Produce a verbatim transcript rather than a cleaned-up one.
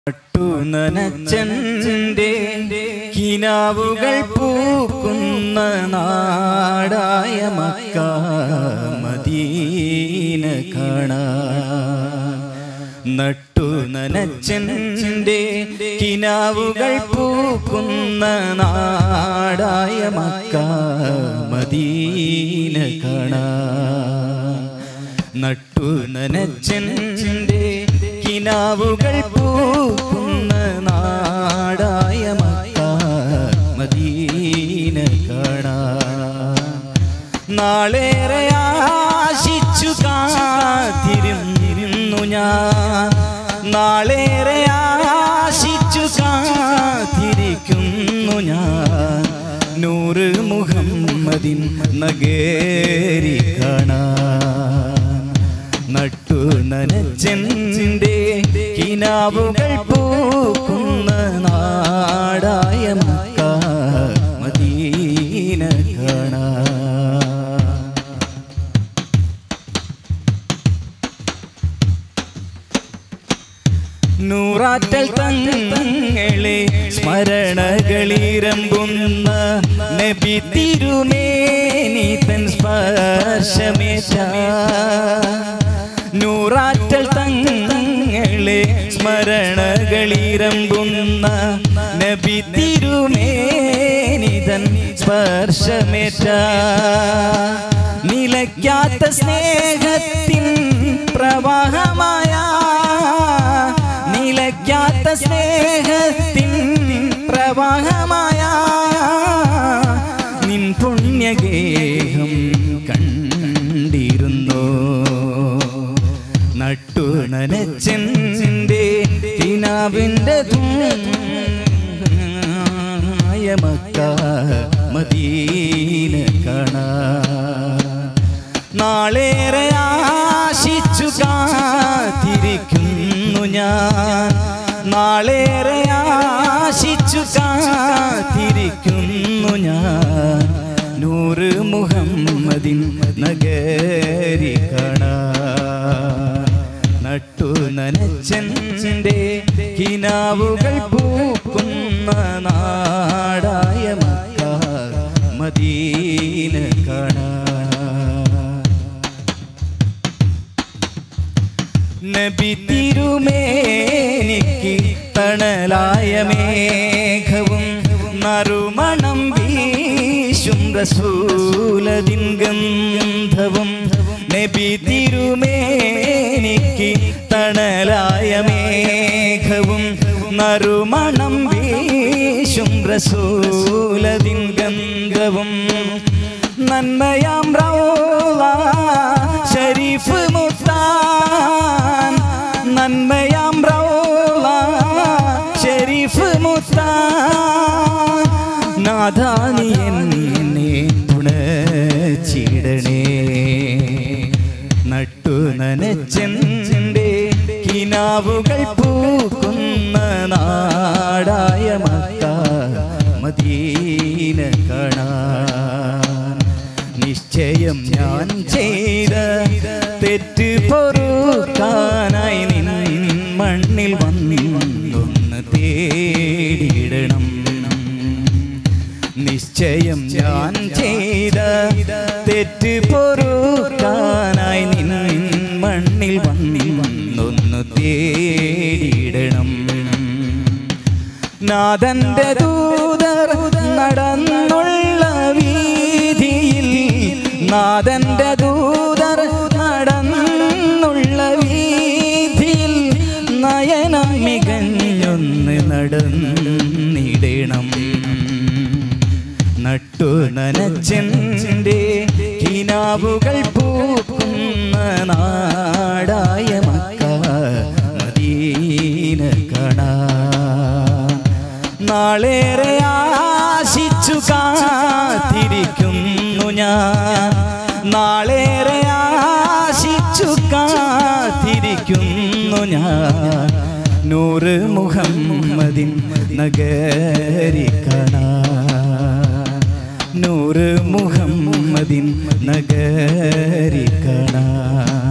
നനച്ചന്റെ കിനാവുകൾ പൂക്കുന്ന നാടായ Mecca Medina കാണാൻ. നട്ടു നനച്ചന്റെ കിനാവുകൾ പൂക്കുന്ന നാടായ മക്ക മദീന കാണാൻ. നട്ടു നനച്ചന്റെ കിനാവുകൾ പൂക്കുന്ന നാടായ മക്ക മദീന കാണാൻ. നാളേറെ ആശിച്ചു കാത്തിരുന്നിരുന്നു ഞാൻ, നാളേറെ ആശിച്ചു കാത്തിരിക്കുന്നു ഞാൻ. നൂറ് മുഹമ്മദിൻ നഗരി കാണാൻ. നട്ടു നനച്ചന്റെ കിനാവുകൾ പൂക്കുന്ന നാടായ മക്ക മദീന കാണാൻ. നൂറാറ്റൽ തങ്ങളെ സ്മരണകളിരമ്പുന്ന നബി തിരുമേനി തൻ സ്പർശമേറ്റ. നൂറാറ്റൽ തങ്ങളെ സ്മരണകളിരമ്പുന്ന നബി തിരുമേനി തൻ സ്പർശമേറ്റ. നിലയ്ക്കാത്ത സ്നേഹത്തിൻ പ്രവാഹമായ, നിലയ്ക്കാത്ത സ്നേഹത്തിൻ പ്രവാഹമായ നിൻ പുണ്യഗേഹം കണ്ടിരുന്നു. നട്ടു നനച്ചന്റെ കിനാവിന്റെ ായ മക്ക മദീന കാണാൻ. നാളേറെ ആശിച്ചു കാത്തിരിക്കുന്നു ഞാൻ, നാളേറെ ആശിച്ചു കാത്തിരിക്കുന്നു ഞാൻ. നൂറ് മുഹമ്മദിൻ നഗരി കാണാൻ. നട്ടു നനച്ചന്റെ കിനാവുകൾ പൂക്കുന്ന നാടായ മക്ക മദീന കാണാൻ. നബി തിരുമേനിക്ക് തണലായ മേഘവും നറുമണം വീശും റസൂലതിൻ ഗന്ധവും. നബി തിരുമേനിക്ക് തണലായ മേഘവും നറുമണം വീശും റസൂലതിൻ ഗന്ധവും. നന്മയാം റൗള ശരീഫ് മുത്താൻ, നന്മയാം റൗള ശരീഫ് മുത്താൻ. നാഥാനി എന്നെ തുണച്ചിടണേ. നട്ടു നനച്ചന്റെ കിനാവുകൾ പൂക്കുന്ന നാടായ മക്ക മദീന കാണാൻ. നിശ്ചയം ഞാൻ ചെയ്ത തെറ്റ് പൊറുക്കാനായി നിൻ മണ്ണിൽ വന്നൊന്ന് തേടിയിടണം. നിശ്ചയം ഞാൻ ചെയ്ത തെറ്റ് പൊറുക്കാനായി നിൻ മണ്ണിൽ വന്നൊന്ന് തേടിയിടണം. നാഥന്റെ ദൂതർ നടന്നുള്ള വീതിയിൽ, നാഥന്റെ ദൂതർ നടന്നുള്ള വീതിയിൽ നയനം മികഞ്ഞൊന്ന് നടന്നിടണം. നട്ടു നനച്ചന്റെ കിനാവുകൾ പൂക്കുന്ന നാടായ മക്ക മദീന കാണാൻ. നാളേറെ ആശിച്ചു കാത്തിരിക്കുന്നു ഞാൻ, നാളേറെ ആശിച്ചു കാത്തിരിക്കുന്നു ഞാൻ. നൂറ് മുഹമ്മദിൻ നഗരി കാണാൻ. നൂറ് മുഹമ്മദിൻ നഗരി കാണാൻ.